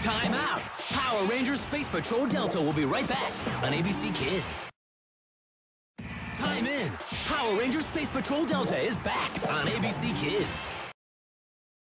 Time out. Power Rangers Space Patrol Delta will be right back on ABC Kids. Time in. Power Rangers Space Patrol Delta is back on ABC Kids.